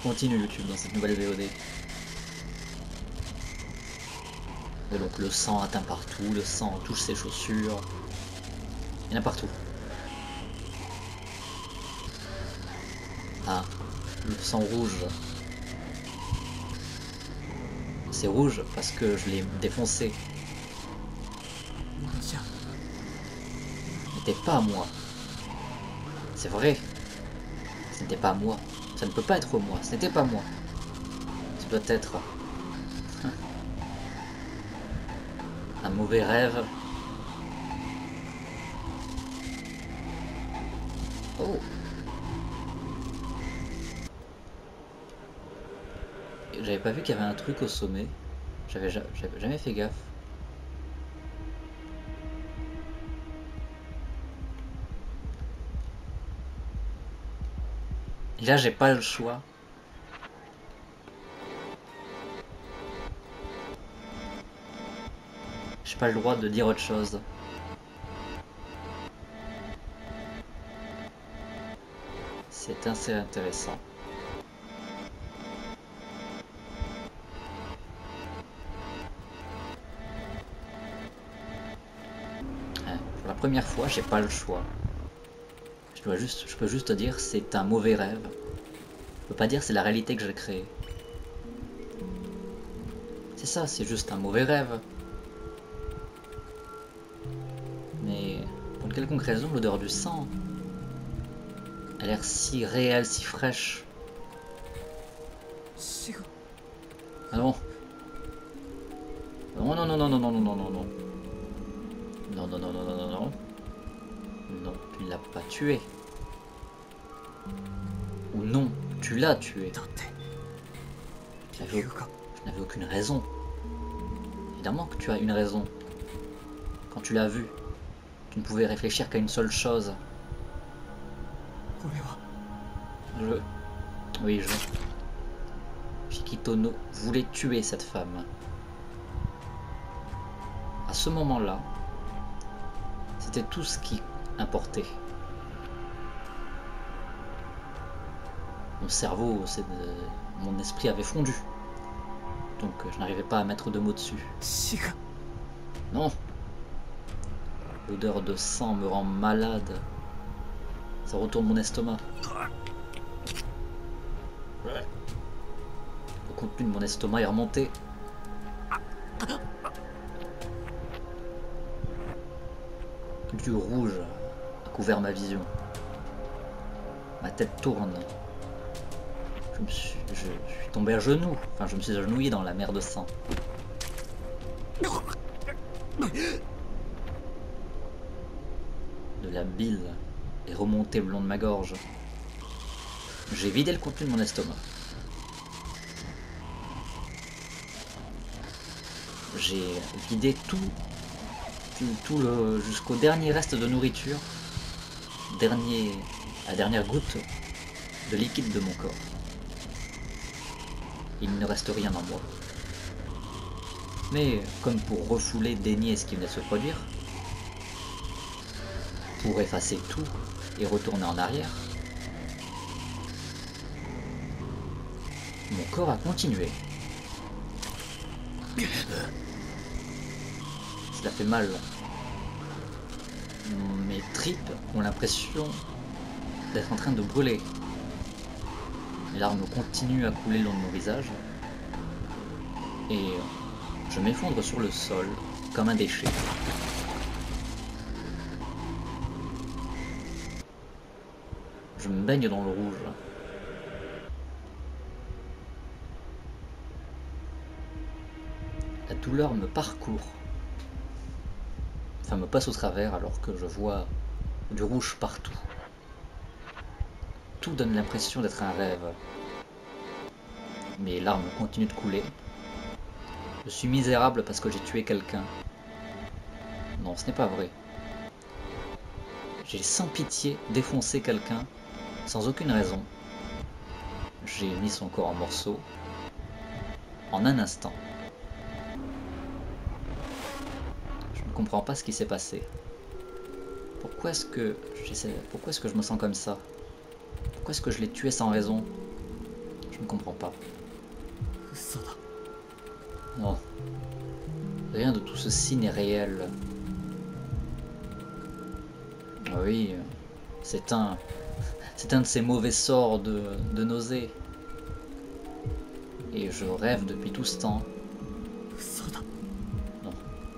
continue YouTube dans cette nouvelle VOD. Et donc le sang atteint partout, le sang touche ses chaussures. Il y en a partout. Ah, le sang rouge. C'est rouge parce que je l'ai défoncé. Ce n'était pas moi. C'est vrai. Ce n'était pas moi. Ça ne peut pas être moi. Ce n'était pas moi. Ce doit être un mauvais rêve. Oh. J'avais pas vu qu'il y avait un truc au sommet. J'avais jamais fait gaffe. Et là, j'ai pas le choix. J'ai pas le droit de dire autre chose. C'est assez intéressant. Pour la première fois, j'ai pas le choix. Je peux juste dire c'est un mauvais rêve. Je peux pas dire c'est la réalité que j'ai créée. C'est ça, c'est juste un mauvais rêve. Mais pour une quelconque raison, l'odeur du sang a l'air si réelle, si fraîche. Ah non. Non, non, non, non, non, non, non, non, non, non. Non, non, non, non, non, non, non. Non, tu ne l'as pas tué. Ou non, tu l'as tué. Je n'avais aucune raison. Évidemment que tu as une raison. Quand tu l'as vu, tu ne pouvais réfléchir qu'à une seule chose. Oui, Shikitono voulait tuer cette femme. À ce moment-là, c'était tout ce qui importait. Mon cerveau, mon esprit avait fondu. Donc je n'arrivais pas à mettre de mots dessus. Non. L'odeur de sang me rend malade. Ça retourne mon estomac. Le contenu de mon estomac est remonté. Du rouge a couvert ma vision. Ma tête tourne. Je suis tombé à genoux. Enfin, je me suis agenouillé dans la mer de sang. De la bile est remontée le long de ma gorge. J'ai vidé le contenu de mon estomac. J'ai vidé tout jusqu'au dernier reste de nourriture, la dernière goutte de liquide de mon corps. Il ne reste rien en moi. Mais comme pour refouler, dénier ce qui venait de se produire, pour effacer tout et retourner en arrière, mon corps a continué. Cela fait mal. Mes tripes ont l'impression d'être en train de brûler. Les larmes continuent à couler le long de mon visage. Et je m'effondre sur le sol comme un déchet. Je me baigne dans le rouge. La douleur me parcourt. Enfin, me passe au travers alors que je vois du rouge partout. Tout donne l'impression d'être un rêve. Mes larmes continuent de couler. Je suis misérable parce que j'ai tué quelqu'un. Non, ce n'est pas vrai. J'ai sans pitié défoncé quelqu'un, sans aucune raison. J'ai mis son corps en morceaux, en un instant. Je ne comprends pas ce qui s'est passé. Pourquoi est-ce que je me sens comme ça? Pourquoi est-ce que je l'ai tué sans raison? Je ne comprends pas. Non. Rien de tout ceci n'est réel. Oui, c'est un de ces mauvais sorts de nausée. Et je rêve depuis tout ce temps. Non.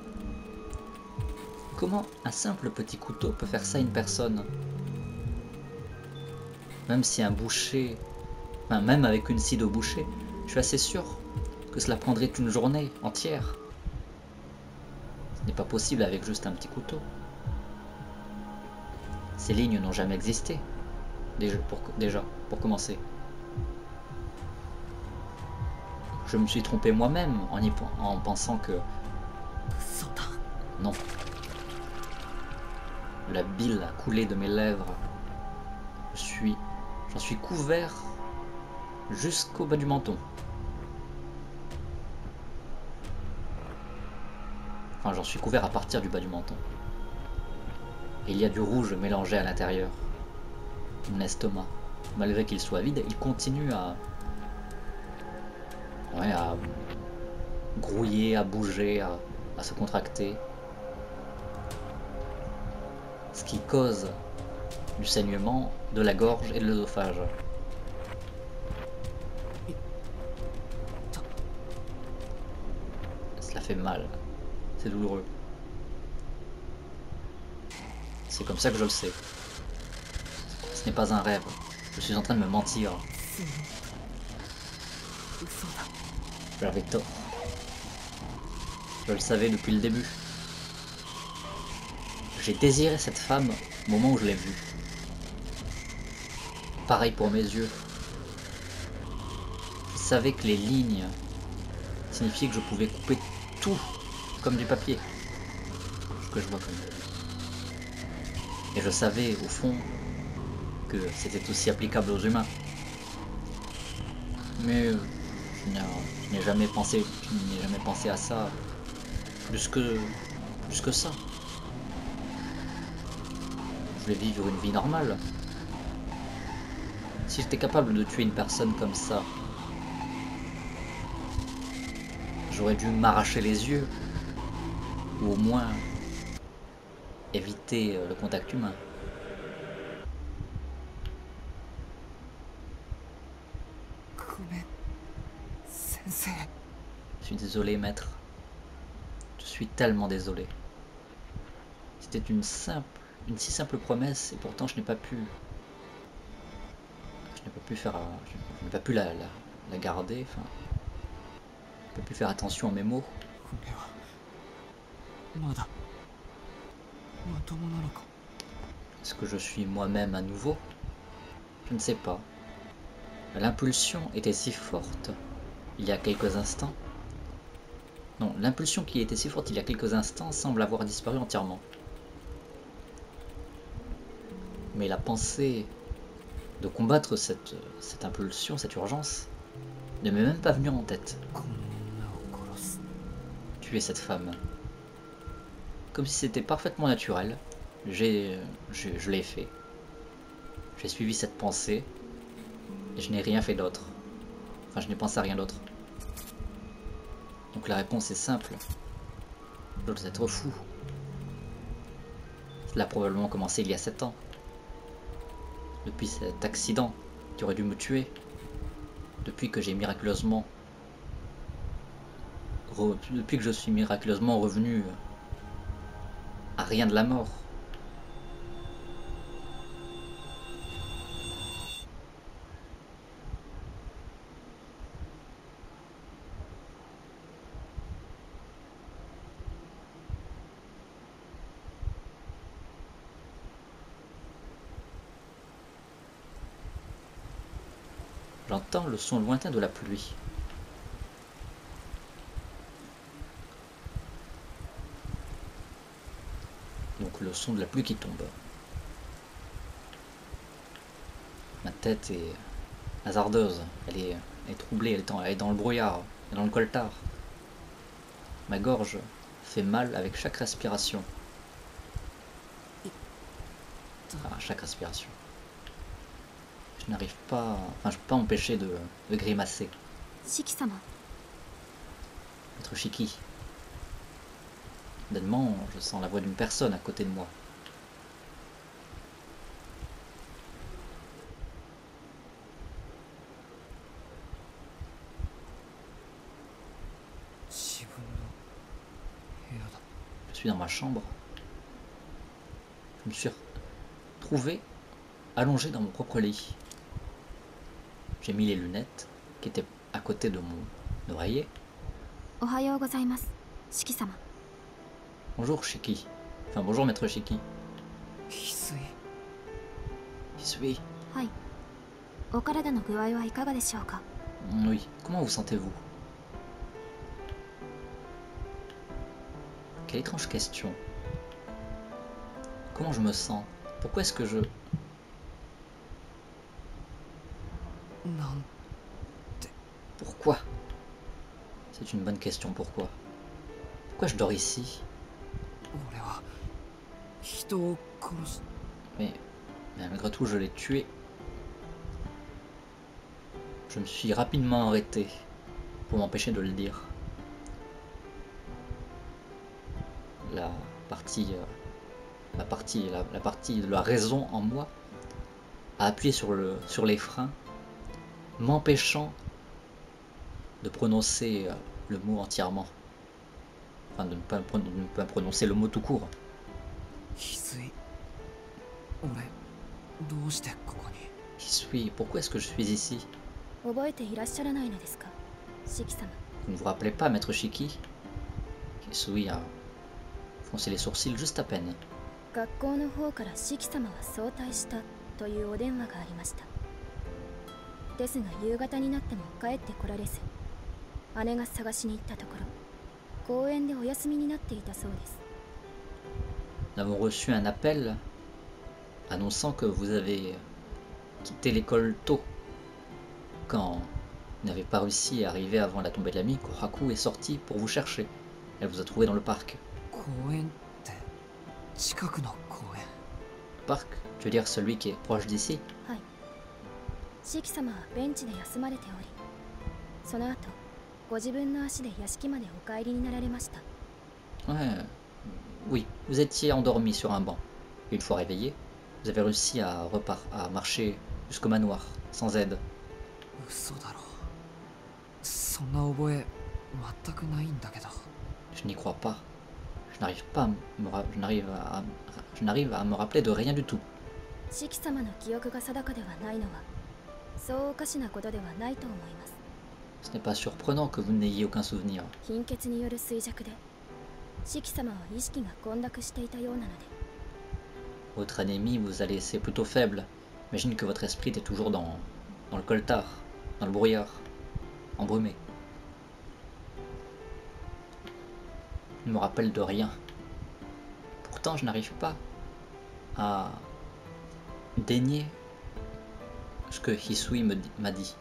Comment un simple petit couteau peut faire ça à une personne? Même si un boucher, enfin même avec une scie de boucher, je suis assez sûr que cela prendrait une journée entière. Ce n'est pas possible avec juste un petit couteau. Ces lignes n'ont jamais existé, déjà, pour commencer. Je me suis trompé moi-même en pensant que... Non. La bile a coulé de mes lèvres. J'en suis couvert jusqu'au bas du menton. Enfin, j'en suis couvert à partir du bas du menton. Et il y a du rouge mélangé à l'intérieur. Mon estomac, malgré qu'il soit vide, il continue à grouiller, à bouger, à se contracter. Ce qui cause du saignement de la gorge et de l'œsophage. Cela fait mal. C'est douloureux. C'est comme ça que je le sais. Ce n'est pas un rêve. Je suis en train de me mentir. J'avais tort. Je le savais depuis le début. J'ai désiré cette femme au moment où je l'ai vue. Pareil pour mes yeux. Je savais que les lignes signifiaient que je pouvais couper tout comme du papier. Ce que je vois comme. Et je savais au fond que c'était aussi applicable aux humains. Mais je n'ai jamais pensé à ça plus que ça. Je voulais vivre une vie normale. Si j'étais capable de tuer une personne comme ça, j'aurais dû m'arracher les yeux, ou au moins éviter le contact humain. Je suis désolé, maître. Je suis tellement désolé. C'était une si simple promesse, et pourtant je n'ai pas pu la garder. Enfin, je n'ai pas pu faire attention à mes mots. Est-ce que je suis moi-même à nouveau? Je ne sais pas. L'impulsion était si forte il y a quelques instants. Non, l'impulsion qui était si forte il y a quelques instants semble avoir disparu entièrement. Mais la pensée de combattre cette impulsion, cette urgence, ne m'est même pas venue en tête. Tuer cette femme. Comme si c'était parfaitement naturel. Je l'ai fait. J'ai suivi cette pensée et je n'ai rien fait d'autre. Enfin, je n'ai pensé à rien d'autre. Donc la réponse est simple. Je dois être fou. Cela a probablement commencé il y a 7 ans. Depuis cet accident qui aurait dû me tuer. Depuis que j'ai miraculeusement... Depuis que je suis miraculeusement revenu à rien de la mort. J'entends le son lointain de la pluie. Donc le son de la pluie qui tombe. Ma tête est hasardeuse, elle est troublée, elle est dans le brouillard, elle est dans le coltard. Ma gorge fait mal avec chaque respiration. Enfin, à chaque respiration. Je n'arrive pas... Enfin, je peux pas m'empêcher de grimacer. Shiki-sama. Maître Shiki. Soudainement, je sens la voix d'une personne à côté de moi. Je suis dans ma chambre. Je me suis trouvé allongé dans mon propre lit. J'ai mis les lunettes qui étaient à côté de mon oreiller. Ohayou gozaimasu, Shiki-sama. Bonjour Shiki. Enfin bonjour maître Shiki. Hisui. Hisui. Hai. O karada no guai wa ikaga deshou ka? Oui, comment vous sentez-vous? Quelle étrange question. Comment je me sens? Pourquoi est-ce que je... Pourquoi? C'est une bonne question, pourquoi? Pourquoi je dors ici? Mais malgré tout, je l'ai tué. Je me suis rapidement arrêté pour m'empêcher de le dire. La partie de la raison en moi a appuyé sur les freins, m'empêchant de prononcer le mot entièrement. Enfin, de ne pas prononcer le mot tout court. Hisui, pourquoi est-ce que je suis ici? Vous ne vous rappelez pas, maître Shiki? Hisui a foncé les sourcils juste à peine. Nous avons reçu un appel annonçant que vous avez quitté l'école tôt. Quand vous n'avez pas réussi à arriver avant la tombée de la nuit, Kohaku est sortie pour vous chercher. Elle vous a trouvé dans le parc. Le parc? Tu veux dire celui qui est proche d'ici? Ouais, oui, vous étiez endormi sur un banc. Et une fois réveillé, vous avez réussi à marcher jusqu'au manoir, sans aide. Je n'y crois pas. Je n'arrive à me rappeler de rien du tout. Ce n'est pas surprenant que vous n'ayez aucun souvenir. Votre anémie vous a laissé plutôt faible. J'imagine que votre esprit était toujours dans le coltard, dans le brouillard, embrumé. Je ne me rappelle de rien. Pourtant, je n'arrive pas à dénier ce que Hisui m'a dit.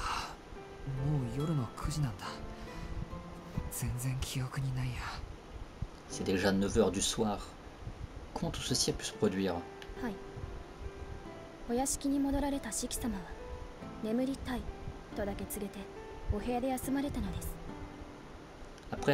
C'est déjà 9 h du soir. Comment tout ceci a pu se produire? Après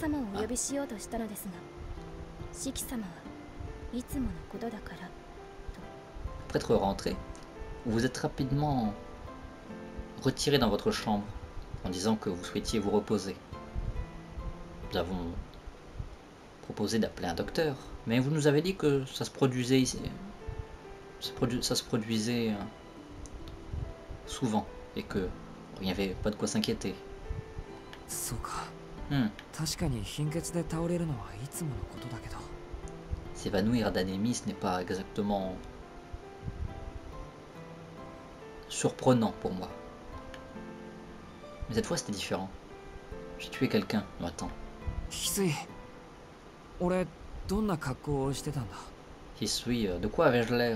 être rentré, vous vous êtes rapidement retiré dans votre chambre en disant que vous souhaitiez vous reposer. Nous avons proposé d'appeler un docteur, mais vous nous avez dit que ça se produisait ici. Ça se produisait souvent et que il n'y avait pas de quoi s'inquiéter. S'évanouir d'anémie, ce n'est pas exactement surprenant pour moi. Mais cette fois, c'était différent. J'ai tué quelqu'un. Non, attends. Hisui, de quoi avais-je l'air?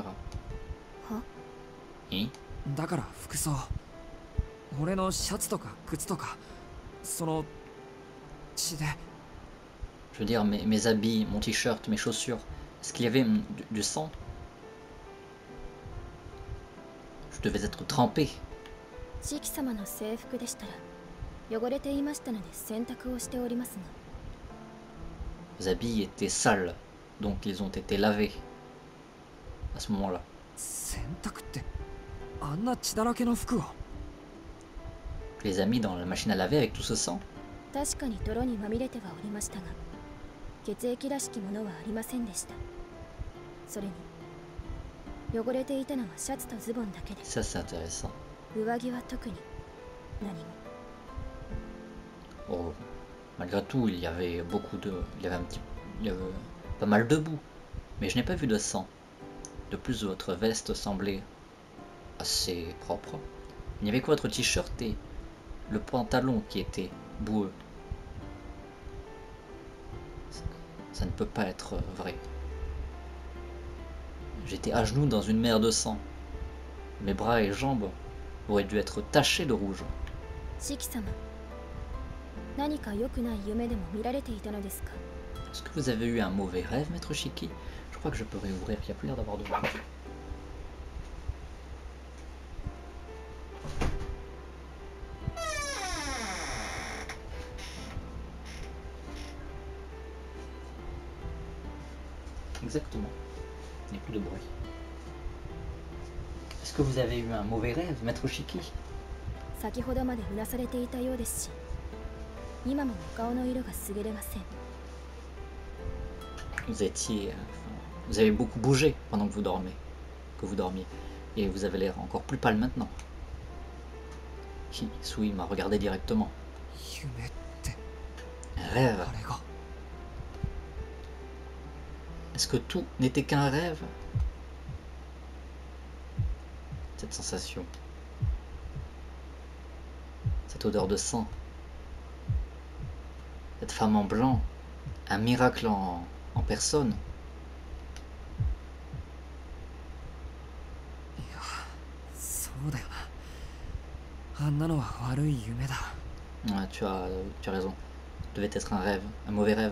Hein? Je veux dire, mes habits, mon t-shirt, mes chaussures. Est-ce qu'il y avait du sang? Je devais être trempé. シキ様の制服でしたら汚れていましたので洗濯をしておりますが。 Les habits étaient sales, donc ils ont été lavés à ce moment-là. 洗濯ってあんな血だらけの服を。 Je les ai mis dans la machine à laver avec tout ce sang. 確かに泥にまみれてはおりましたが、血液らしきものはありませんでした。それに汚れていたのはシャツとズボンだけで、 Ça c'est intéressant. 上着は特に何も。 Oh, malgré tout, il y avait beaucoup de... il y avait pas mal de boue. Mais je n'ai pas vu de sang. De plus, votre veste semblait assez propre. Il n'y avait que votre t-shirt et le pantalon qui était boueux. Ça ne peut pas être vrai. J'étais à genoux dans une mer de sang. Mes bras et jambes auraient dû être tachés de rouge. シキ様、何か良くない夢でも見られていたのですか？ Est-ce que vous avez eu un mauvais rêve, maître Shiki? Je crois que je peux réouvrir, il n'y a plus l'air d'avoir de monde. Exactement. Il n'y a plus de bruit. Est-ce que vous avez eu un mauvais rêve, maître Shiki? 先ほどまでうなされていたようですし、今もお顔の色が優れません。 Vous étiez... vous avez beaucoup bougé pendant que vous dormiez. Et vous avez l'air encore plus pâle maintenant. Hisui m'a regardé directement. 夢って Un rêve. あれが。 Est-ce que tout n'était qu'un rêve? Cette sensation. Cette odeur de sang. Cette femme en blanc. Un miracle en personne. いや、そうだよな。あんなのは悪い夢だ。 Ouais, tu as raison. Ça devait être un rêve, un mauvais rêve.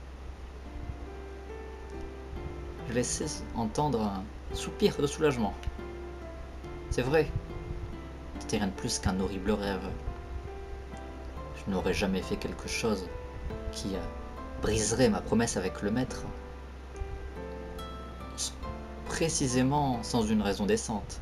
Je laissais entendre un soupir de soulagement. C'est vrai. C'était rien de plus qu'un horrible rêve. Je n'aurais jamais fait quelque chose qui briserait ma promesse avec le maître. Précisément sans une raison décente.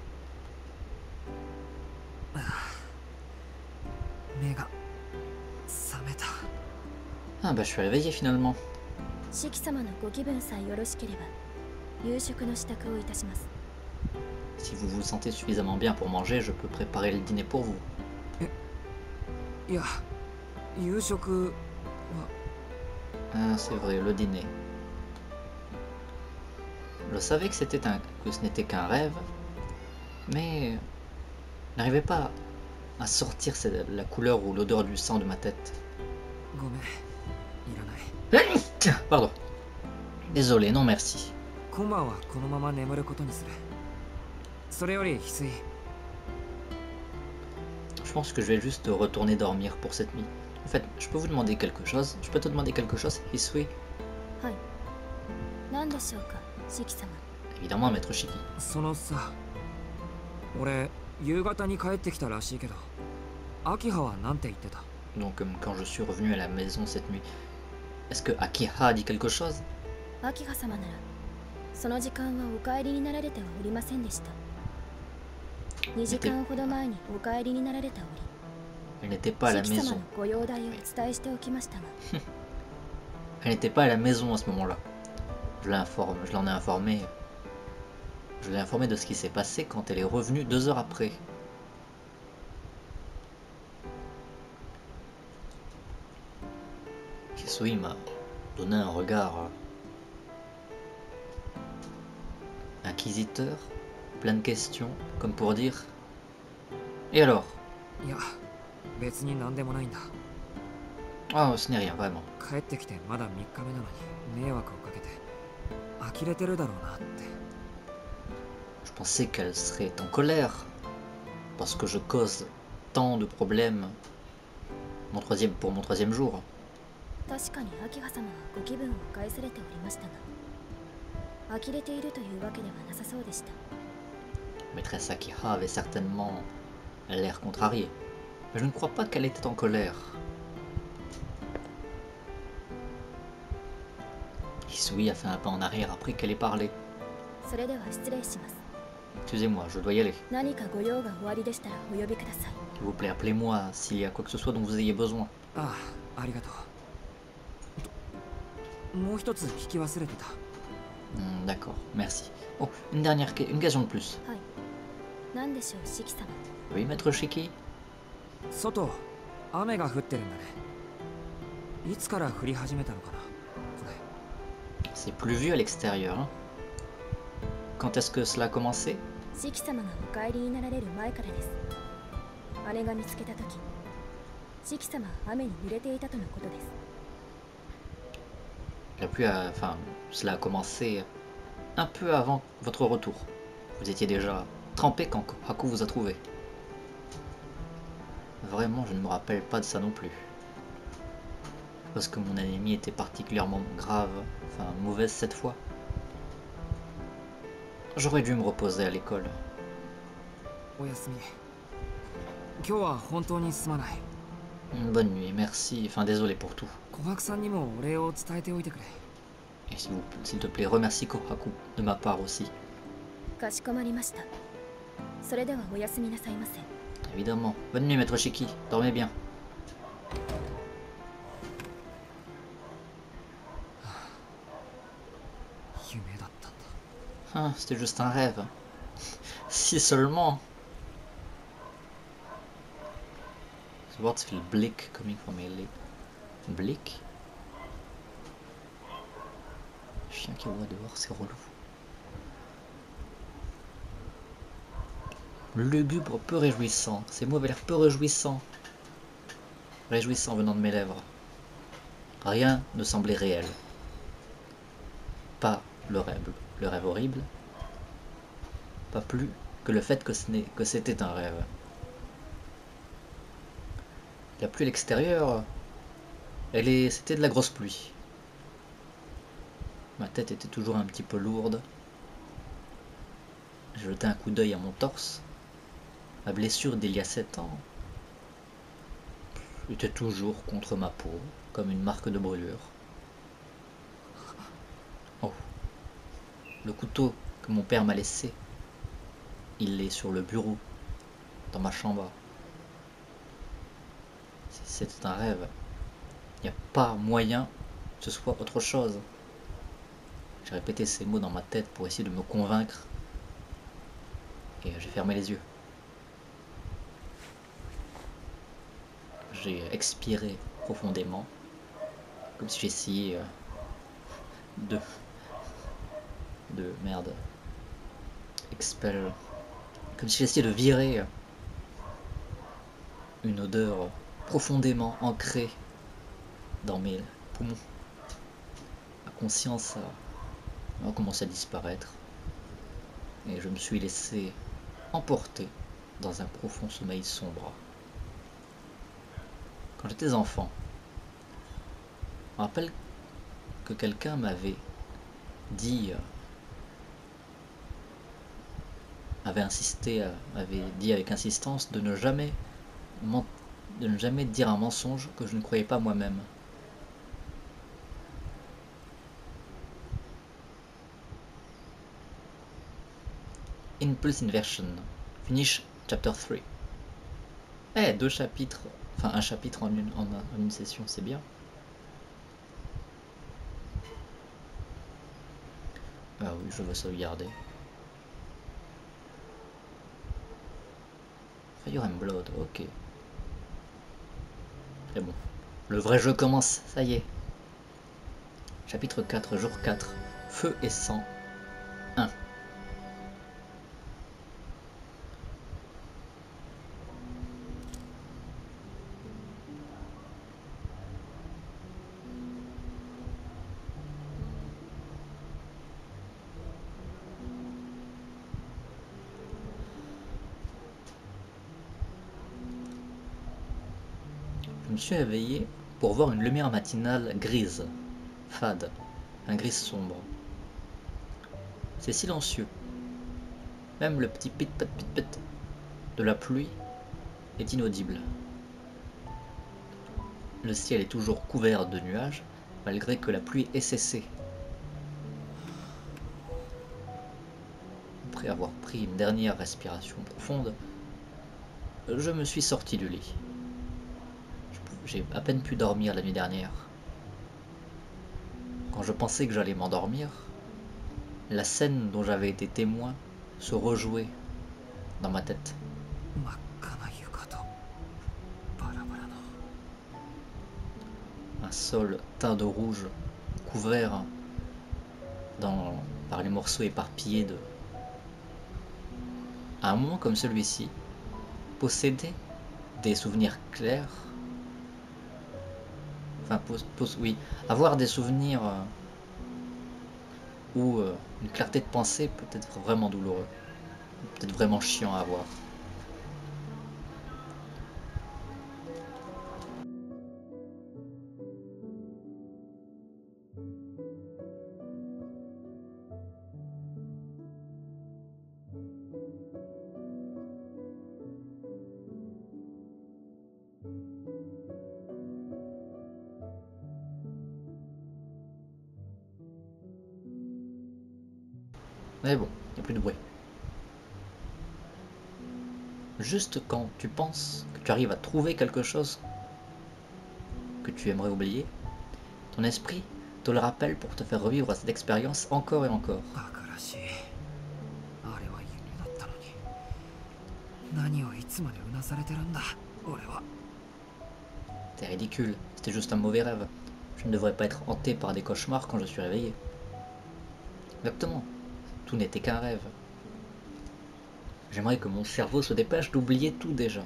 目が覚めた。 Ah bah je suis réveillé finalement. シキ様のご気分さえよろしければ、夕食の支度をいたします。 Si vous vous sentez suffisamment bien pour manger, je peux préparer le dîner pour vous. いや、夕食は。 Ah, c'est vrai, le dîner. Je savais que ce n'était qu'un rêve, mais je n'arrivais pas à sortir la couleur ou l'odeur du sang de ma tête. ごめん、いらない。 Pardon. Désolé, non merci. 今晩はこのまま眠ることにする。それより翡翠。 Je pense que je vais juste retourner dormir pour cette nuit. En fait, je peux vous demander quelque chose? Je peux te demander quelque chose, Hisui? はい。何でしょうか、シキ様。 Évidemment, maître Shiki. そのさ、俺夕方に帰ってきたらしいけど、秋葉はなんて言ってた？ Donc, quand je suis revenu à la maison cette nuit, est-ce que Akiha a dit quelque chose? 秋葉様ならその時間はお帰りになられてはおりませんでした。2時間ほど前にお帰りになられたお Elle n'était pas à り、 la シキ様 maison. のご容体をお伝えしておきましたが。 Elle n'était pas à la maison à ce moment-là. Je l'en ai informé. Je l'ai informé de ce qui s'est passé quand elle est revenue 2 heures après. Hisui m'a donné un regard inquisiteur, plein de questions, comme pour dire... Et alors? いや、別になんでもないんだ。 Ah, ce n'est rien, vraiment. 帰ってきてまだ3日目なのに迷惑をかけて呆れてるだろうなって。 Je pensais qu'elle serait en colère, parce que je cause tant de problèmes pour mon 3e jour. 確かに秋葉様はご気分を害されておりましたが、呆れているというわけではなさそうでした。 Maîtresse Akira avait certainement l'air contrarié, mais je ne crois pas qu'elle était en colère. Hisui a fait un pas en arrière après qu'elle ait parlé. それでは失礼します。 Excusez-moi, je dois y aller. 何かご用がおありでしたらお呼びください。 S'il vous plaît, appelez-moi s'il y a quoi que ce soit dont vous ayez besoin. ああ、ありがとう。もう一つ聞き忘れてた。 D'accord, merci. Oh, une question de plus. はい。何でしょう、シキ様。 Oui, maître Shiki? 外、雨が降ってるんだね。いつから降り始めたのかな、これ。 C'est pluvieux à l'extérieur. Hein? Quand est-ce que cela a commencé? シキ様がお帰りになられる前からです。姉が見つけたとき、シキ様は雨に濡れていたとのことです。 La pluie enfin, cela a commencé un peu avant votre retour. Vous étiez déjà trempé quand Haku vous a trouvé. Vraiment, je ne me rappelle pas de ça non plus. Parce que mon anémie était particulièrement grave, enfin mauvaise cette fois. J'aurais dû me reposer à l'école. おやすみ。今日は本当にすまない。 Bonne nuit, merci, enfin désolé pour tout. 琥珀さんにもお礼を伝えておいてくれ。 Et s'il te plaît, remercie Kohaku de ma part aussi. かしこまりました。それではおやすみなさいませ。 Évidemment. Bonne nuit, maître Shiki. Dormez bien. Ah, c'était juste un rêve. Si seulement. The words feel bleak coming from my lip. Bleak? Chien qui voit dehors, c'est relou. Lugubre, peu réjouissant. Ces mots avaient l'air peu réjouissants. Réjouissant venant de mes lèvres. Rien ne semblait réel. Pas le rêve horrible. Pas plus que le fait que c'était un rêve. La pluie à l'extérieur, c'était de la grosse pluie. Ma tête était toujours un petit peu lourde. J'ai jeté un coup d'œil à mon torse. Ma blessure d'il y a 7 ans était toujours contre ma peau, comme une marque de brûlure. Oh. Le couteau que mon père m'a laissé, il est sur le bureau, dans ma chambre. C'était un rêve. Il n'y a pas moyen que ce soit autre chose. J'ai répété ces mots dans ma tête pour essayer de me convaincre. Et j'ai fermé les yeux. J'ai expiré profondément, comme si j'essayais de merde. Expel. Comme si j'essayais de virer une odeur profondément ancrée dans mes poumons. Ma conscience a commencé à disparaître et je me suis laissé emporter dans un profond sommeil sombre. Quand j'étais enfant, je me rappelle que quelqu'un m'avait dit, avait dit avec insistance de ne jamais dire un mensonge que je ne croyais pas moi-même. Impulse Inversion. Finish chapter 3. Eh, 2 chapitres, enfin un chapitre en une session, c'est bien. Ah oui, je veux sauvegarder. Fire and Blood, ok. C'est bon. Le vrai jeu commence, ça y est. Chapitre 4, jour 4. Feu et sang. 1. Je me suis réveillé pour voir une lumière matinale grise, fade, un gris sombre. C'est silencieux. Même le petit pit-pit-pit-pit de la pluie est inaudible. Le ciel est toujours couvert de nuages, malgré que la pluie ait cessé. Après avoir pris une dernière respiration profonde, je me suis sorti du lit. J'ai à peine pu dormir la nuit dernière. Quand je pensais que j'allais m'endormir, la scène dont j'avais été témoin se rejouait dans ma tête. Un sol teint de rouge, couvert par les morceaux éparpillés de... À un moment comme celui-ci, posséder des souvenirs clairs, enfin, oui, avoir des souvenirs ou une clarté de pensée peut être vraiment douloureux, peut-être vraiment chiant à avoir. Mais bon, il n'y a plus de bruit. Juste quand tu penses que tu arrives à trouver quelque chose que tu aimerais oublier, ton esprit te le rappelle pour te faire revivre cette expérience encore et encore. C'est ridicule, c'était juste un mauvais rêve. Je ne devrais pas être hanté par des cauchemars quand je suis réveillé. Exactement, tout n'était qu'un rêve. J'aimerais que mon cerveau se dépêche d'oublier tout déjà.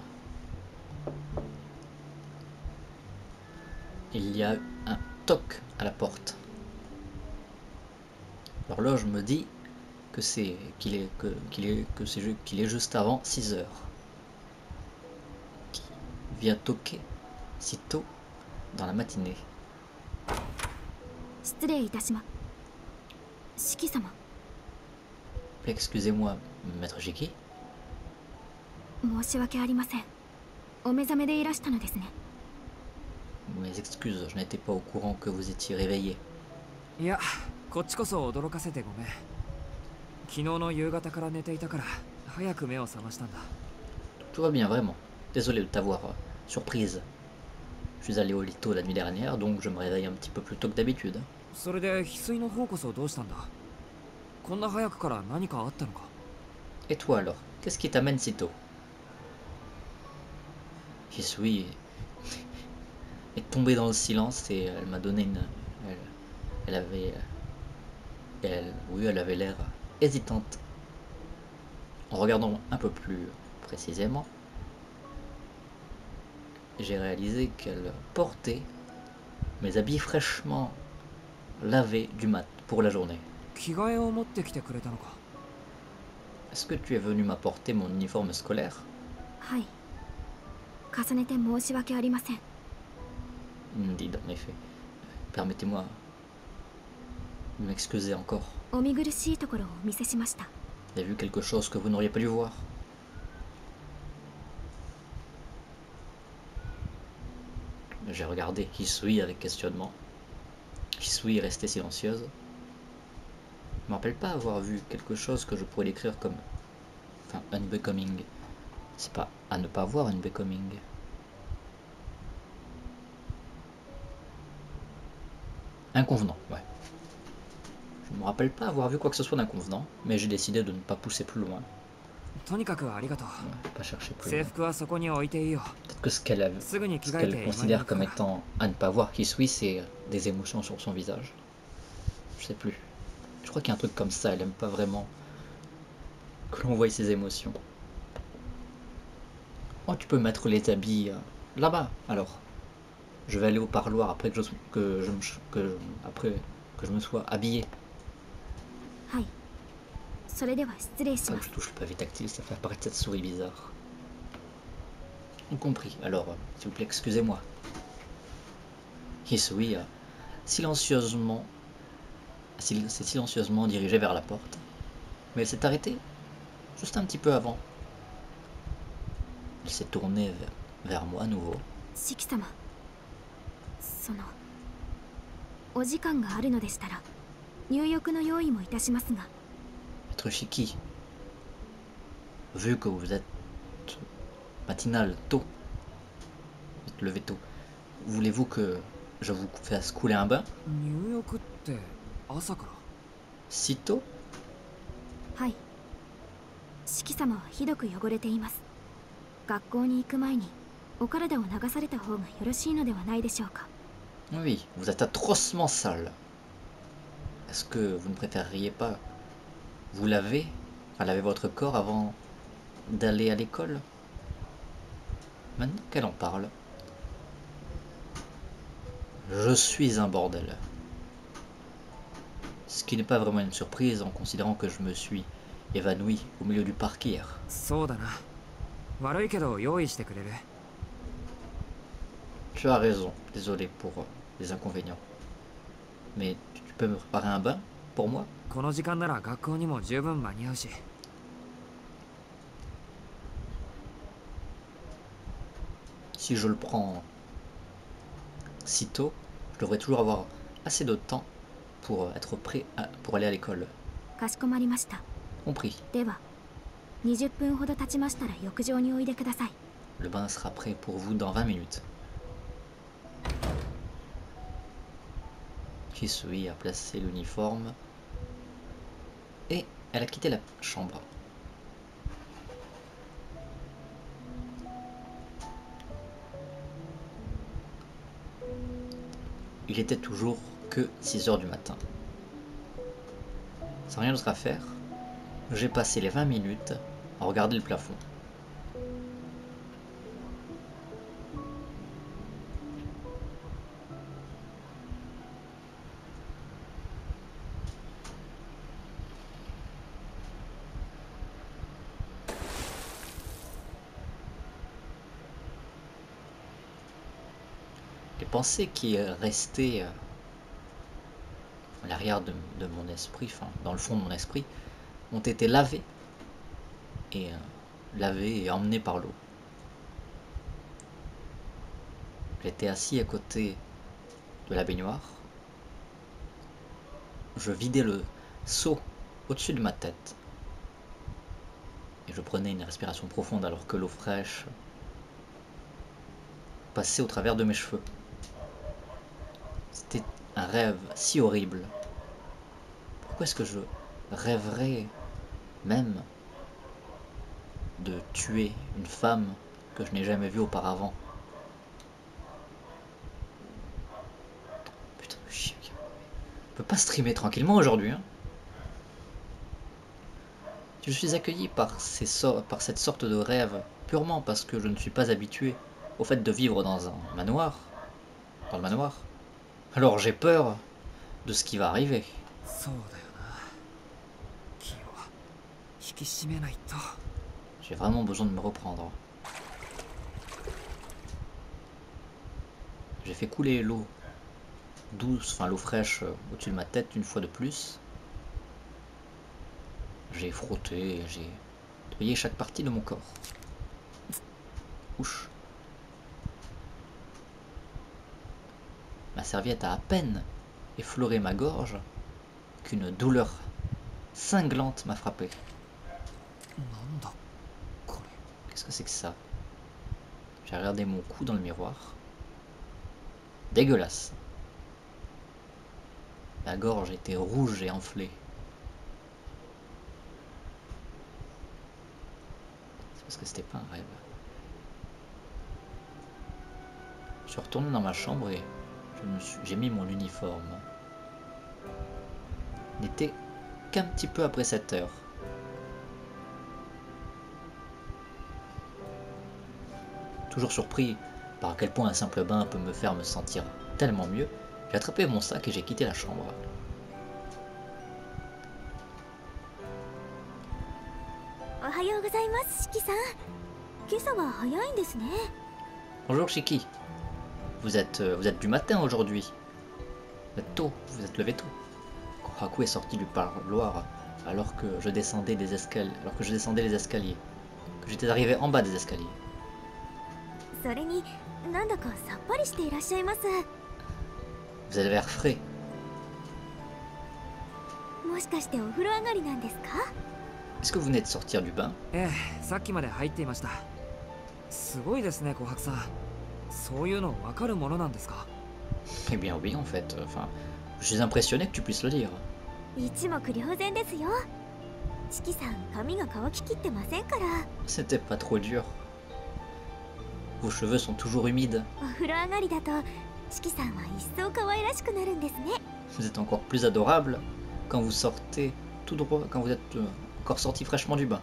Il y a un toc à la porte. L'horloge me dit que qu'il est juste avant 6 heures. Qui vient toquer si tôt dans la matinée. Excusez-moi, maître Shiki. Mes excuses, je n'étais pas au courant que vous étiez réveillé. Tout va bien, vraiment. Désolé de t'avoir surprise. Je suis allé au lit tôt la nuit dernière, donc je me réveille un petit peu plus tôt que d'habitude. Et toi alors, qu'est-ce qui t'amène si tôt? Hisui est tombée dans le silence et elle m'a donné une... Elle avait... oui, elle avait l'air hésitante. En regardant un peu plus précisément, j'ai réalisé qu'elle portait mes habits fraîchement lavés du mat pour la journée. Est-ce que tu es venu m'apporter mon uniforme scolaire? Dit en effet. Permettez-moi de m'excuser encore. J'ai vu quelque chose que vous n'auriez pas dû voir. J'ai regardé Hisui avec questionnement. Hisui est restée silencieuse. Je ne me rappelle pas avoir vu quelque chose que je pourrais décrire comme... Enfin, unbecoming. C'est pas à ne pas voir unbecoming. Inconvenant, ouais. Je ne me rappelle pas avoir vu quoi que ce soit d'inconvenant, mais j'ai décidé de ne pas pousser plus loin. Ouais, pas chercher plus loin. Peut-être que ce qu'elle considère comme étant à ne pas voir Hisui, c'est des émotions sur son visage. Je sais plus. Je crois qu'il y a un truc comme ça, elle aime pas vraiment que l'on voie ses émotions. Oh, tu peux mettre les habits là-bas, alors. Je vais aller au parloir après que je me sois habillé. Je touche le pavé tactile, ça fait apparaître cette souris bizarre. Compris. Alors, s'il vous plaît, excusez-moi. Hisui s'est silencieusement dirigé vers la porte. Mais elle s'est arrêtée juste un petit peu avant. Il s'est tourné vers moi à nouveau. シキ様、そのお時間があるのでしたら入浴の用意もいたしますが。 Maître Shiki, vu que vous êtes matinal tôt, vous êtes levé tôt, voulez-vous que je vous fasse couler un bain? 入浴って朝から？ Si tôt? はい。シキ様はひどく汚れています。学校に行く前にお体を流された方がよろしいのではないでしょうか。 Oui, vous êtes atrocement sale. Est-ce que vous ne préféreriez pas vous laver, enfin laver votre corps avant d'aller à l'école? Maintenant qu'elle en parle, je suis un bordel. Ce qui n'est pas vraiment une surprise en considérant que je me suis évanoui au milieu du parc hier. そうだな。悪いけど用意してくれる？ Tu as raison, désolé pour les inconvénients. Mais tu peux me préparer un bain pour moi? この時間なら学校にも十分間に合うし。 Si je le prends si tôt, je devrais toujours avoir assez de temps pour être prêt pour aller à l'école. かしこまりました。 Compris. では20分ほど経ちましたら浴場においでください。 Le bain sera prêt pour vous dans 20 minutes. Hisui a placé l'uniforme et elle a quitté la chambre. Il était toujours que 6 heures du matin. Sans rien d'autre à faire, j'ai passé les 20 minutes à regarder le plafond. Les pensées qui restaient à l'arrière de mon esprit, enfin dans le fond de mon esprit, ont été lavées et emmenées par l'eau. J'étais assis à côté de la baignoire. Je vidais le seau au-dessus de ma tête et je prenais une respiration profonde alors que l'eau fraîche passait au travers de mes cheveux. C'était un rêve si horrible. Pourquoi est-ce que je rêverais même de tuer une femme que je n'ai jamais vue auparavant? Putain de chien. Je peux pas streamer tranquillement aujourd'hui, hein. Je suis accueilli par cette sorte de rêve purement parce que je ne suis pas habitué au fait de vivre dans un manoir, dans le manoir. Alors j'ai peur de ce qui va arriver. そうだよな。気を引き締めないと。 J'ai vraiment besoin de me reprendre. J'ai fait couler l'eau douce, enfin l'eau fraîche au-dessus de ma tête une fois de plus. J'ai frotté, j'ai nettoyé chaque partie de mon corps. Ouch. Ma serviette a à peine effleuré ma gorge qu'une douleur cinglante m'a frappé. なんだこれ。 Qu'est-ce que c'est que ça? J'ai regardé mon cou dans le miroir. Dégueulasse. Ma gorge était rouge et enflée. C'est parce que c'était pas un rêve. Je suis retourné dans ma chambre et j'ai mis mon uniforme. Il n'était qu'un petit peu après 7 heures. Toujours surpris par à quel point un simple bain peut me faire me sentir tellement mieux, j'ai attrapé mon sac et j'ai quitté la chambre. おはようございます、シキさん。今朝は早いんですね。 Bonjour Shiki. Vous êtes du matin aujourd'hui. Vous êtes tôt, vous êtes levé tôt. Kohaku est sorti du parloir alors que je descendais des escaliers, que j'étais arrivé en bas des escaliers. それになんだかさっぱりしていらっしゃいます。 Vous avez l'air frais. もしかしてお風呂上がりなんですか？ Est-ce que vous venez de sortir du bain? ええ、さっきまで入っていました。すごいですね、琥珀さん。そういうのわかるものなんですか？ Eh bien oui en fait, enfin, je suis impressionné que tu puisses le lire. 一目瞭然ですよ。四季さん髪が乾ききってませんから。 C'était pas trop dur. Vos cheveux sont toujours humides. お風呂上がりだと四季さんは一層可愛らしくなるんですね。 Vous êtes encore plus adorable quand vous sortez tout droit, quand vous êtes encore sorti fraîchement du bain.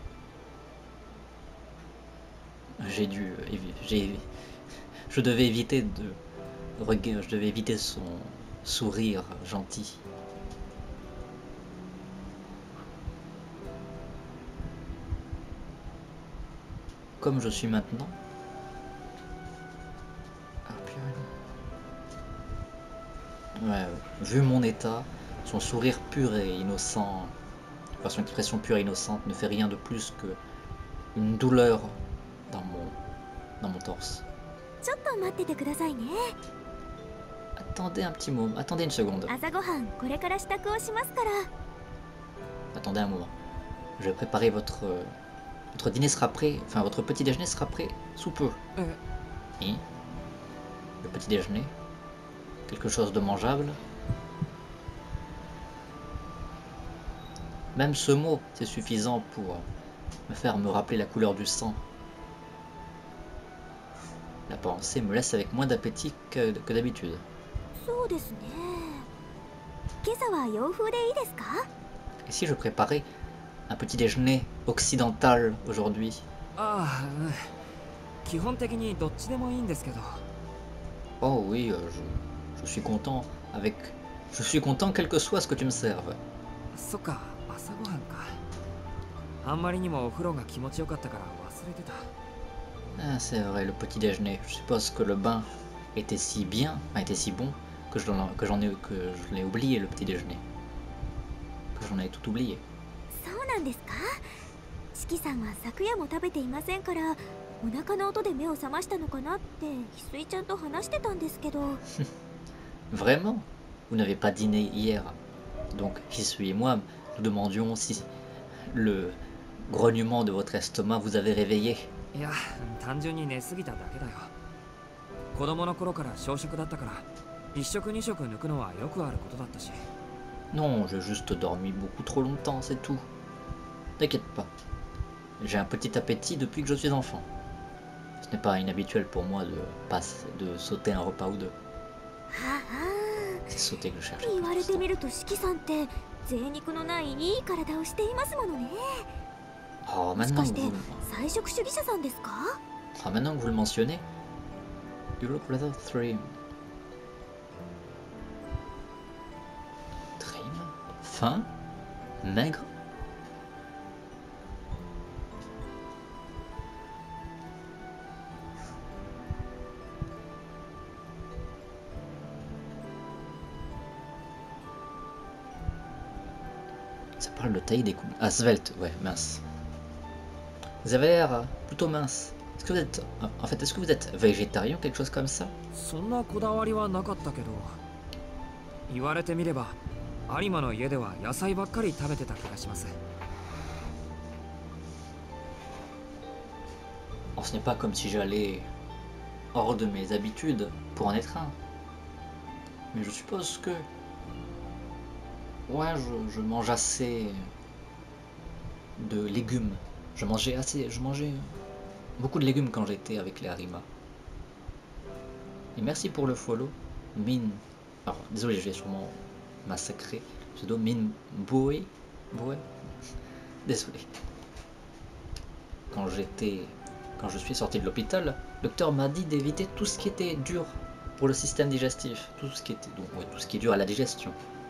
Je devais éviter son sourire gentil. Comme je suis maintenant. Ah, purée. Ouais, vu mon état, son sourire pur et innocent, enfin son expression pure et innocente ne fait rien de plus que une douleur dans mon torse. ちょっと待っててくださいね。 Attendez un petit moment, attendez une seconde. 朝ごはんこれから支度をしますから。 Attendez un moment. Je vais préparer votre dîner sera prêt, enfin votre petit déjeuner sera prêt sous peu. Et le petit déjeuner, quelque chose de mangeable. Même ce mot, c'est suffisant pour me faire me rappeler la couleur du sang. La pensée me laisse avec moins d'appétit que d'habitude. そうですね。今朝は洋風でいいですか？ Et si je préparais un petit déjeuner occidental aujourd'hui? ああ、うん。基本的にどっちでもいいんですけど。 Oh oui, je suis content je suis content quel que soit ce que tu me serves. そっか、朝ごはんか。あんまりにもお風呂が気持ちよかったから忘れてた。 Ah, c'est vrai, le petit déjeuner. Je suppose que le bain était si bon que je l'ai oublié le petit déjeuner. Que j'en ai tout oublié. そうなんですか？四季さんは昨夜も食べていませんから、お腹の音で目を覚ましたのかなって翡翠ちゃんと話してたんですけど。 Vraiment? Vous n'avez pas dîné hier? Donc, Hisui et moi, nous demandions si le grognement de votre estomac vous avait réveillé. いや、単純に寝すぎただけだよ。子供の頃から小食だったから、一食二食抜くのはよくあることだったし。 Non, j'ai juste dormi beaucoup trop longtemps, c'est tout. T'inquiète pas. J'ai un petit appétit depuis que je suis enfant. Ce n'est pas inhabituel pour moi de sauter un repas ou deux. はあ、 C'est sauter que je cherche. 言われてみると四季さんって贅肉のないいい体をしていますものね。 Oh, もし maintenant か que して vous... 菜食主義者さんですか？ Ah, maintenant que vous le mentionnez, you look rather trim. Trim? Fin? Maigre? Ça parle de taille des coups. Ah, svelte, ouais, mince. Vous avez l'air plutôt mince. Est-ce que vous êtes... En fait, est-ce que vous êtes végétarien ou quelque chose comme ça? そんなこだわりはなかったけど、言われてみれば有馬の家では野菜ばっかり食べてた気がします。 Oh, ce n'est pas comme si j'allais hors de mes habitudes pour en être un. Mais je suppose que... Ouais, je mange assez de légumes. Je mangeais beaucoup de légumes quand j'étais avec les Harima. Et merci pour le follow, Min. Alors, désolé, je vais sûrement massacrer. Pseudo Min Boe. Boe. Désolé. Quand je suis sorti de l'hôpital, le docteur m'a dit d'éviter tout ce qui était dur pour le système digestif. Tout ce qui est dur à la digestion.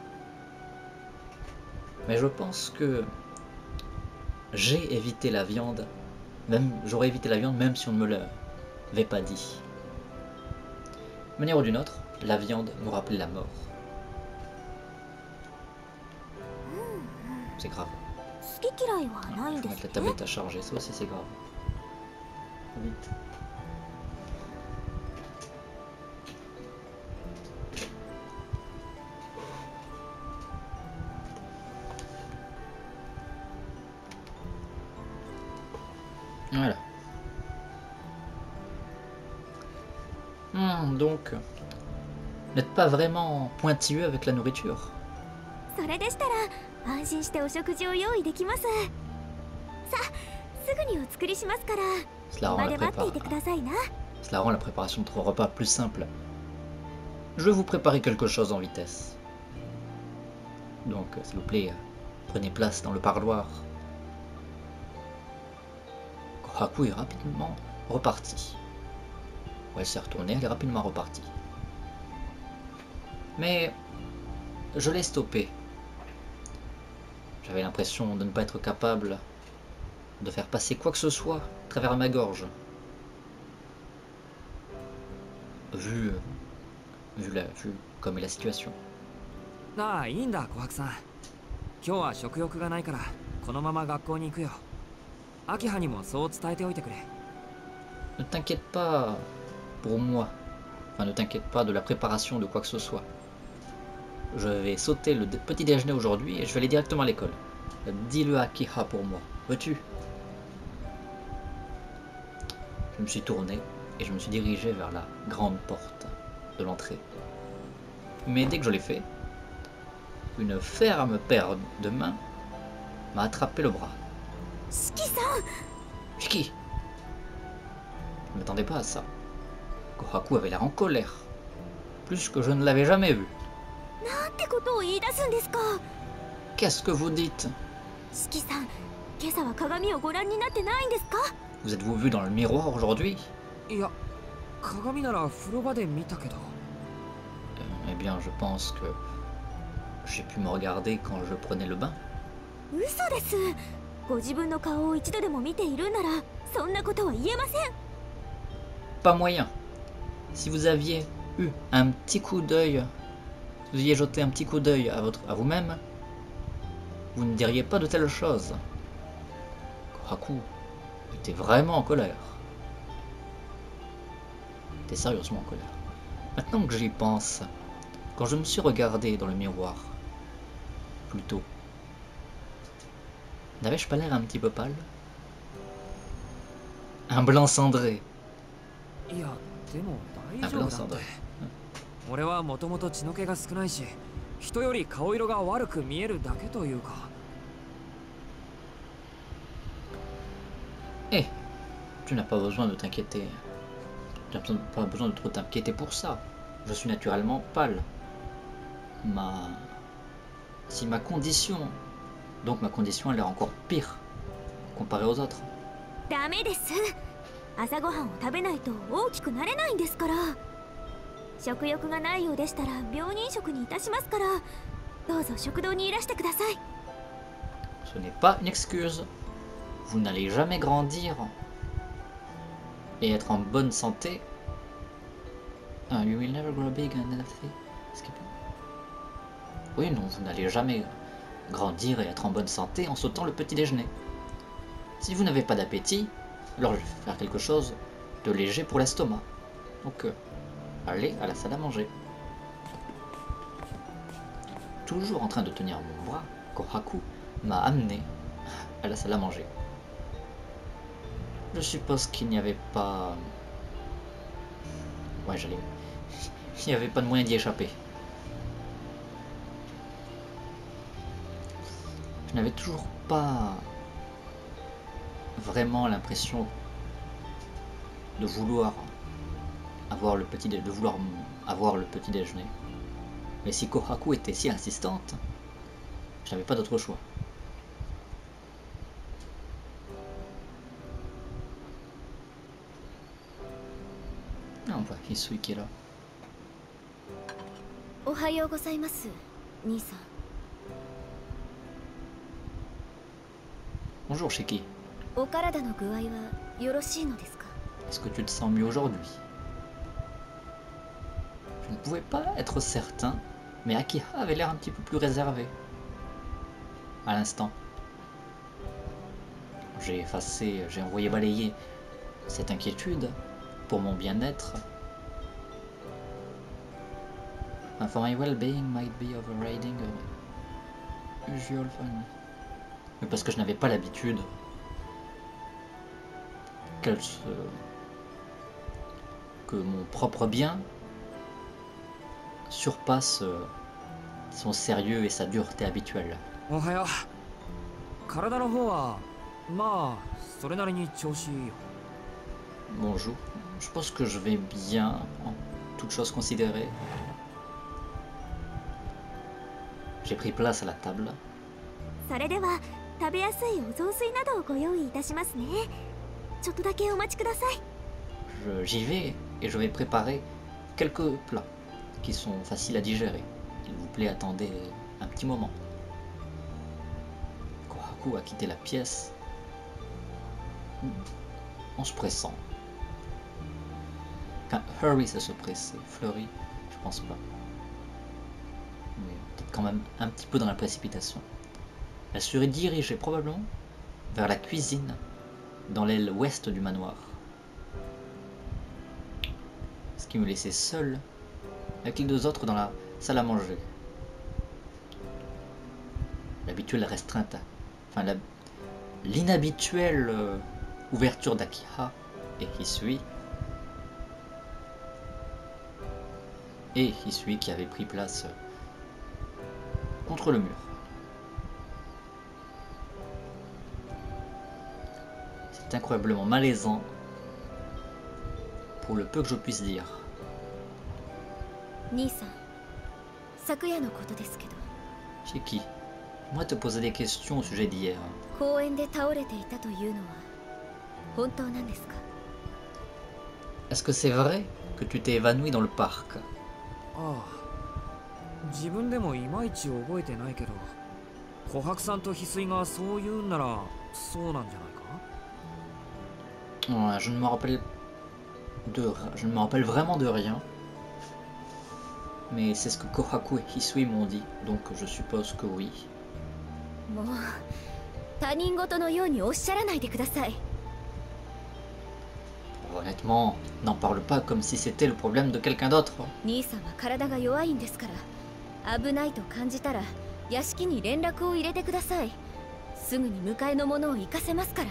Mais je pense que j'ai évité la viande, j'aurais évité la viande même si on ne me l'avait pas dit. D'une manière ou d'une autre, la viande nous rappelait la mort. Vous c'est grave. 好き嫌いはないん Faut です mettre la ね。 tablette à charger, ça aussi c'est grave. Vite. Voilà. Donc, n'êtes pas vraiment pointilleux avec la nourriture. それでしたら安心してお食事を用意できます。さあ、すぐにお作りしますから。 Cela rend 今 la で待っていてくださいな。 Cela rend la préparation de votre repas plus simple. Je vais vous préparer quelque chose en vitesse. Donc, s'il vous plaît, prenez place dans le parloir. Kohaku est rapidement reparti. Ouais, elle s'est retournée, elle est rapidement repartie. Mais je l'ai stoppée. J'avais l'impression de ne pas être capable de faire passer quoi que ce soit à travers ma gorge. Vu comme est la situation. ああ、いいんだ、琥珀さん。今日は食欲がないから、このまま学校に行くよ。秋葉にもそう伝えておいてくれ。 Ne t'inquiète pas pour moi. Enfin, ne t'inquiète pas de la préparation de quoi que ce soit. Je vais sauter le petit déjeuner aujourd'hui et je vais aller directement à l'école. Dis-le à Akiha pour moi. Veux-tu? Je me suis tourné et je me suis dirigé vers la grande porte de l'entrée. Mais dès que je l'ai fait, une ferme paire de mains m'a attrapé le bras. Shiki! Je ne m'attendais pas à ça. Kohaku avait l'air en colère. Plus que je ne l'avais jamais vu. Qu'est-ce que vous dites? Vous êtes-vous vu dans le miroir aujourd'hui? いや、鏡なら風呂場で見たけど。 Eh bien, je pense que j'ai pu me regarder quand je prenais le bain. 嘘です。ご自分の顔を一度でも見ているならそんなことは言えません。 Pas moyen. Si vous aviez eu un petit coup d'œil, si vous aviez jeté un petit coup d'œil à vous-même, vous ne diriez pas de telles choses. Kohaku était vraiment en colère. Il était sérieusement en colère. Maintenant que j'y pense, quand je me suis regardé dans le miroir, plus tôt, n'avais-je pas l'air un petit peu pâle? Un blanc cendré. いや、でも Un 大丈 blanc 夫だって。 cendré. 俺はもともと血の気が少ないし、人より顔色が悪く見えるだけというか。 Eh, tu n'as pas besoin de t'inquiéter. Tu n'as pas besoin de trop t'inquiéter pour ça. Je suis naturellement pâle. Si ma condition... Donc ma condition elle est encore pire comparée aux autres. ダメです。朝ごはんを食べないと大きくなれないんですから。食欲がないようでしたら病人食にいたしますから、どうぞ食堂にいらしてください。 Ce n'est pas une excuse. Vous n'allez jamais grandir et être en bonne santé. You will never grow big and healthy. Oui, non, vous n'allez jamais grandir et être en bonne santé en sautant le petit déjeuner. Si vous n'avez pas d'appétit, alors je vais faire quelque chose de léger pour l'estomac. Donc, allez à la salle à manger. Toujours en train de tenir mon bras, Kohaku m'a amené à la salle à manger. Je suppose qu'il n'y avait pas... Ouais, j'allais... Il n'y avait pas de moyen d'y échapper. Je n'avais toujours pas vraiment l'impression de vouloir avoir le petit déjeuner. Mais si Kohaku était si insistante, je n'avais pas d'autre choix. Ah, on voit Hisui qui est là. おはようございます、兄さん。 Bonjour Shiki. お体の具合はよろしいのですか？ Est-ce que tu te sens mieux aujourd'hui? Je ne pouvais pas être certain, mais Akiha avait l'air un petit peu plus réservé. à l'instant. J'ai effacé, j'ai envoyé balayer cette inquiétude pour mon bien-être. For my well-being might be overriding usual fun. Mais parce que je n'avais pas l'habitude que mon propre bien surpasse son sérieux et sa dureté habituelle. おはよう。体の方はまあそれなりに調子いいよ。 Bonjour, je pense que je vais bien en toutes choses considérées. J'ai pris place à la table. それでは食べやすいお雑炊などをご用意いたしますね。ちょっとだけお待ちください。 J'y vais et je vais préparer quelques plats qui sont faciles à digérer. S'il vous plaît, attendez un petit moment. Kohaku a quitté la pièce en se pressant. Enfin, hurry, c'est se presser. Flurry, je pense pas. Mais peut-être quand même un petit peu dans la précipitation. Elle serait dirigée probablement vers la cuisine dans l'aile ouest du manoir. Ce qui me laissait seul avec les deux autres dans la salle à manger. L'habituelle restreinte, enfin l'inhabituelle ouverture d'Akiha et Hisui. Et Hisui qui avait pris place contre le mur. C'est incroyablement malaisant pour le peu que je puisse dire. 兄さん、昨夜のことですけど。 Chez qui? Moi te poser des questions au sujet d'hier. 公園で倒れていたというのは本当なんですか？ Est-ce que c'est vrai que tu t'es évanoui dans le parc? ああ、自分でもいまいち覚えてないけど、琥珀さんと翡翠がそう言うんならそうなんじゃないか。 Ouais, je ne me rappelle vraiment de rien. Mais c'est ce que Kohaku et Hisui m'ont dit, donc je suppose que oui. もう他人事のようにおっしゃらないでください。 Honnêtement, n'en parle pas comme si c'était le problème de quelqu'un d'autre. 兄さんは体が弱いんですから、危ないと感じたら屋敷に連絡を入れてください。すぐに迎えの者を行かせますから。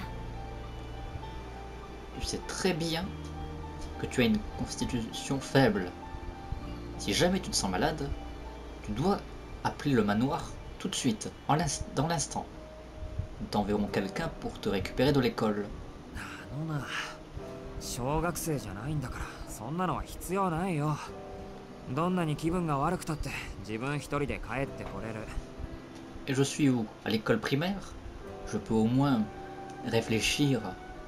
Tu sais très bien que tu as une constitution faible. Si jamais tu te sens malade, tu dois appeler le manoir tout de suite, dans l'instant. Nous t'enverrons quelqu'un pour te récupérer de l'école. 小学生じゃないんだからそんなのは必要ないよ。どんなに気分が悪くたって自分一人で帰ってこれる。 Et je suis où? À l'école primaire? Je peux au moins réfléchir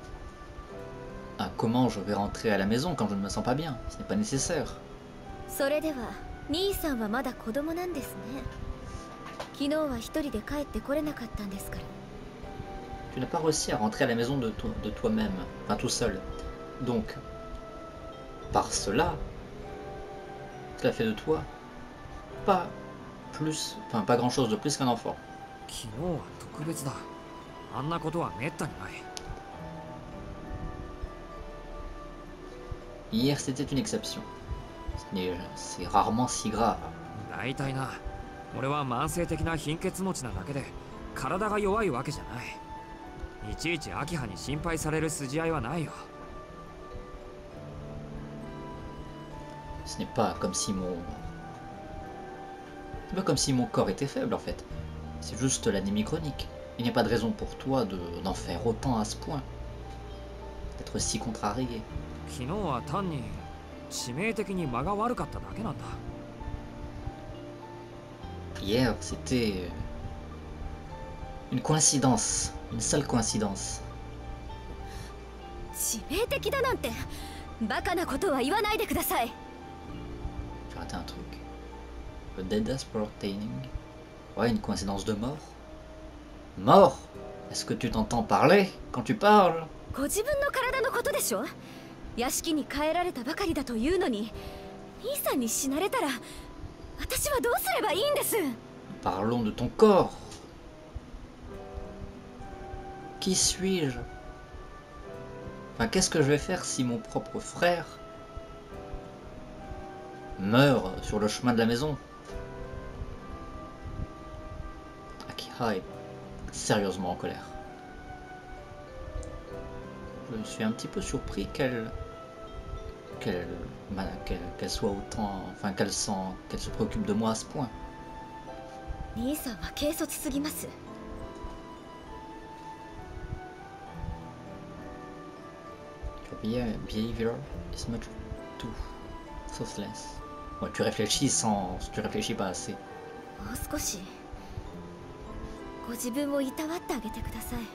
à comment je vais rentrer à la maison quand je ne me sens pas bien. Ce n'est pas nécessaire. それでは兄さんはまだ子供なんですね。昨日は一人で帰ってこれなかったんですから。 Tu n'as pas réussi à rentrer à la maison de toi-même, enfin tout seul. Donc, par cela, cela fait de toi pas grand-chose de plus qu'un enfant. 昨日は特別だ。あんなことはめったにない。 Hier, c'était une exception. C'est rarement si grave. 大体な、俺は慢性的な貧血持ちなだけで体が弱いわけじゃない。いちいち秋葉に心配される筋合いはないよ。 Ce n'est pas comme si mon corps était faible en fait. C'est juste l'anémie chronique. Il n'y a pas de raison pour toi d'en faire autant à ce point. D'être si contrarié. 昨日は単に致命的に間が悪かっただけなんだ。 Hier, c'était une coïncidence, une seule coïncidence. 致命的だなんてバカなことは言わないでください。 J'ai raté un truc. Le death pertaining. Ouais, une coïncidence de mort. Mort? Est-ce que tu t'entends parler quand tu parles? ご自分の体のことでしょ。屋敷に帰られたばかりだというのに兄さんに死なれたら私はどうすればいいんです。 Parlons de ton corps. Qui suis-je? Enfin, qu'est-ce que je vais faire si mon propre frère meurt sur le chemin de la maison? Akiha est sérieusement en colère. Je suis un petit peu surpris qu'elle soit autant, enfin qu'elle se préoccupe de moi à ce point. 兄さんは軽率すぎます。 Your behavior is much too thoughtless. Ouais, tu réfléchis pas assez. もう少しご自分をいたわってあげてください。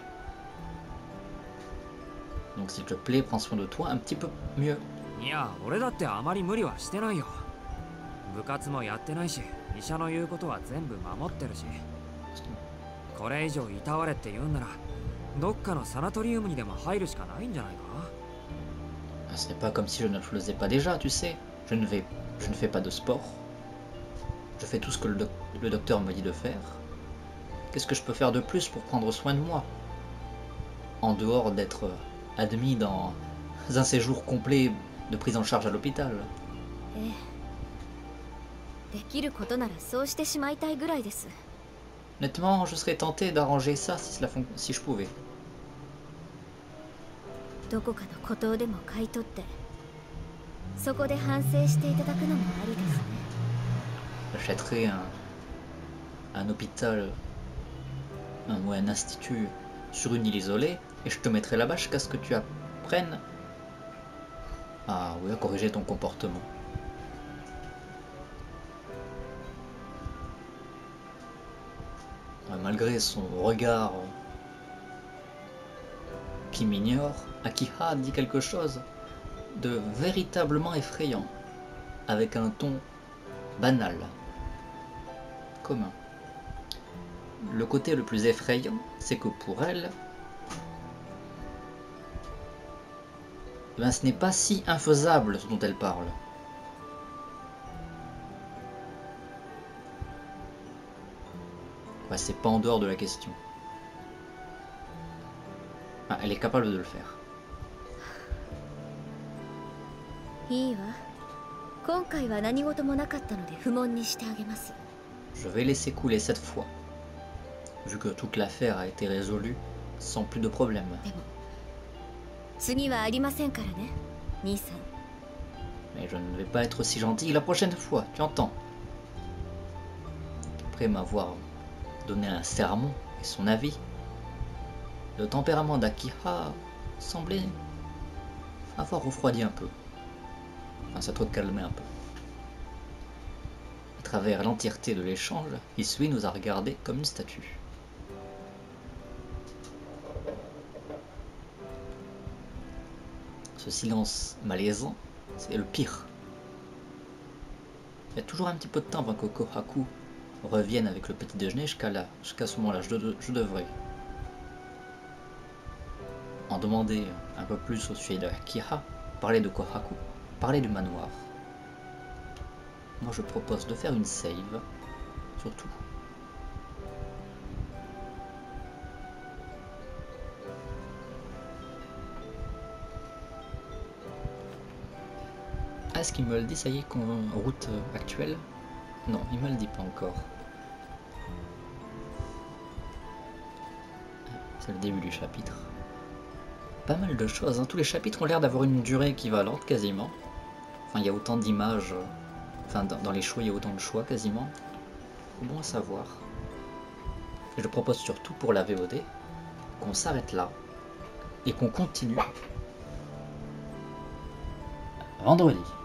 Donc s'il te plaît, prends soin de toi un petit peu mieux. いや、俺だってあまり無理はしてないよ。部活もやってないし、医者の言うことは全部守ってるし。これ以上いたわれって言うんなら、どっかのサナトリウムにでも入るしかないんじゃないか。 Ce n'est pas comme si je ne le faisais pas déjà, tu sais. Je ne fais pas de sport. Je fais tout ce que le docteur me dit de faire. Qu'est-ce que je peux faire de plus pour prendre soin de moi? En dehors d'être admis dans un séjour complet de prise en charge à l'hôpital. ええ。できることならそうしてしまいたいぐらいです。 Honnêtement, je serais tenté d'arranger ça si je pouvais. どこかの孤島でも買い取って、そこで反省していただくのもありですね。 J'achèterais un hôpital ou un institut sur une île isolée et je te mettrai là-bas jusqu'à ce que tu apprennes à corriger ton comportement. Malgré son regard qui m'ignore, Akiha dit quelque chose de véritablement effrayant, avec un ton banal, commun. Le côté le plus effrayant, c'est que pour elle, ben, ce n'est pas si infaisable ce dont elle parle. Ouais, c'est pas en dehors de la question. Ah, elle est capable de le faire. いいわ。今回は何事もなかったので不問にしてあげます。 Je vais laisser couler cette fois, vu que toute l'affaire a été résolue sans plus de problème. でも次はありませんからね、兄さん。 Mais je ne vais pas être aussi gentil la prochaine fois, tu entends? Après m'avoir donné un sermon et son avis, le tempérament d'Akiha semblait avoir refroidi un peu. Enfin, ça doit calmer un peu. À travers l'entièreté de l'échange, Hisui nous a regardés comme une statue. Ce silence malaisant, c'est le pire. Il y a toujours un petit peu de temps avant que Kohaku revienne avec le petit déjeuner. Jusqu'à ce moment-là, je devrais en demander un peu plus au sujet de Akiha, parler de Kohaku, parler du manoir. Moi je propose de faire une save, surtout. Ah, est-ce qu'il me le dit, ça y est, qu'on route actuelle? Non, il me le dit pas encore. C'est le début du chapitre. Pas mal de choses, hein. Tous les chapitres ont l'air d'avoir une durée équivalente, quasiment. Enfin, il y a autant d'images, enfin, dans les choix, il y a autant de choix, quasiment. Bon à savoir. Et je propose surtout pour la VOD qu'on s'arrête là et qu'on continue vendredi.